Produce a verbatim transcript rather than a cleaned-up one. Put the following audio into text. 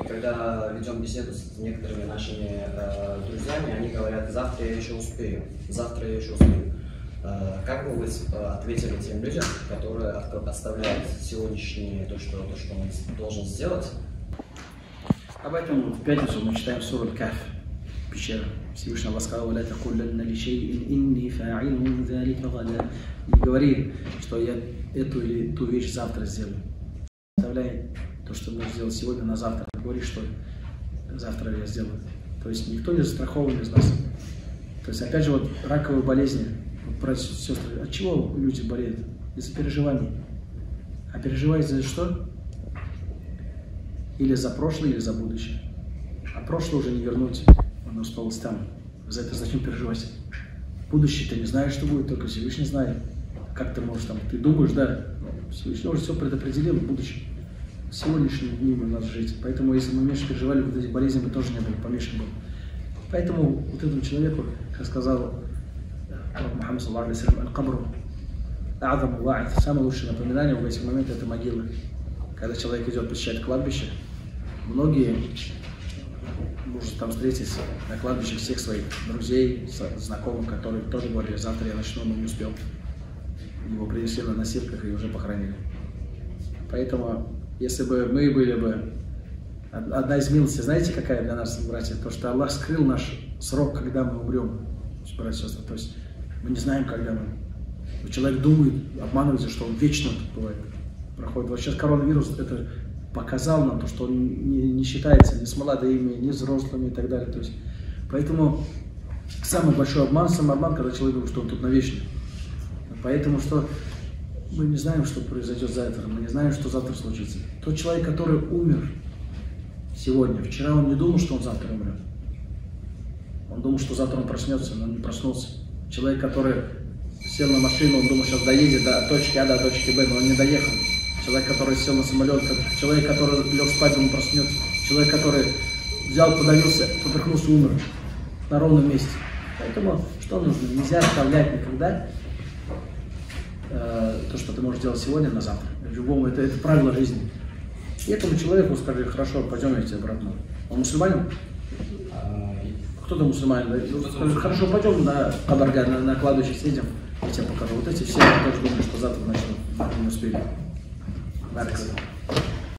когда ведем беседу с некоторыми нашими э, друзьями, они говорят: завтра я еще успею, завтра я еще успею. Э, как бы вы э, ответили тем людям, которые оставляют сегодняшнее то, что, то, что он должен сделать? Об этом в пятницу мы читаем суру Аль-Кахф, пещера. Всевышний Аллах сказал: «Ля такулянна ли шейин инни фа'илун залика гада». Не говори, что я эту или ту вещь завтра сделаю. Оставляй то, что мы сделали сегодня, на завтра. Говори, что завтра я сделаю. То есть никто не застрахован из нас. То есть опять же вот раковые болезни. Вот, братья и сестры, от чего люди болеют? Из-за переживаний. А переживать за что? Или за прошлое, или за будущее. А прошлое уже не вернуть. Оно осталось там. За это зачем переживать? Будущее ты не знаешь, что будет, только Всевышний знает. Как ты можешь там, ты думаешь, да, Всевышний уже все предопределил в будущем. Сегодняшними днями надо жить. Поэтому, если мы меньше переживали вот эти болезни, мы тоже не были, помешаны были. Поэтому вот этому человеку, как сказал Мухаммад саллаллаху алейхи ва саллям, аль-кабру а'заму ва'ид, самое лучшее напоминание в эти моменты — это могила. Когда человек идет посещать кладбище, многие может там встретить на кладбище всех своих друзей, знакомых, которые тоже говорили: завтра я начну, но не успел. Его принесли на носилках и уже похоронили. Поэтому, если бы мы были бы... Одна из милостей, знаете, какая для нас, братья? То, что Аллах скрыл наш срок, когда мы умрем, братья и сестры. То есть мы не знаем, когда мы... Человек думает, обманывается, что он вечно бывает, проходит. Вот сейчас коронавирус это показал нам, то, что он не, не считается ни с молодыми, ни с взрослыми и так далее. То есть, поэтому самый большой обман, самообман, когда человек думает, что он тут навечно. Поэтому что мы не знаем, что произойдет завтра, мы не знаем, что завтра случится. Тот человек, который умер сегодня, вчера он не думал, что он завтра умрет. Он думал, что завтра он проснется, но он не проснулся. Человек, который сел на машину, он думал, сейчас доедет до точки А, до точки Б, но он не доехал. Человек, который сел на самолет, человек, который лег спать, он проснется. Человек, который взял, подавился, поперхнулся, умер на ровном месте. Поэтому что нужно? Нельзя оставлять никогда э, то, что ты можешь делать сегодня, на завтра. Любому, это, это правило жизни. И этому человеку скажи: хорошо, пойдем я тебе обратно. Он мусульманин? Кто-то мусульманин, да? Скажи: хорошо, пойдем на Кабарга, на, на кладбище съедем, я тебе покажу. Вот эти все тоже думают, что завтра начнут, не успели.